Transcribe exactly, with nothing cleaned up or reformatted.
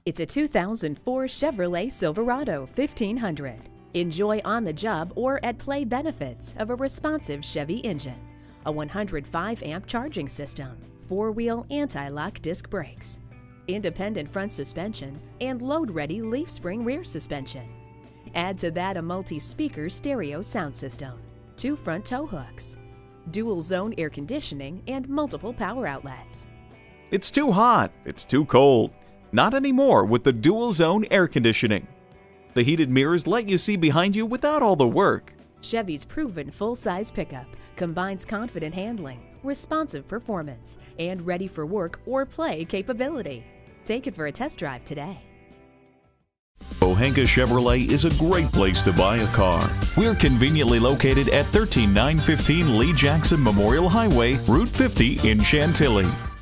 It's a two thousand four Chevrolet Silverado fifteen hundred. Enjoy on-the-job or at-play benefits of a responsive Chevy engine, a one hundred five amp charging system, four-wheel anti-lock disc brakes, independent front suspension, and load-ready leaf spring rear suspension. Add to that a multi-speaker stereo sound system, two front tow hooks, dual-zone air conditioning, and multiple power outlets. It's too hot, it's too cold. Not anymore with the dual-zone air conditioning. The heated mirrors let you see behind you without all the work. Chevy's proven full-size pickup combines confident handling, responsive performance, and ready-for-work or play capability. Take it for a test drive today. Pohanka Chevrolet is a great place to buy a car. We're conveniently located at one three nine one five Lee Jackson Memorial Highway, Route fifty in Chantilly.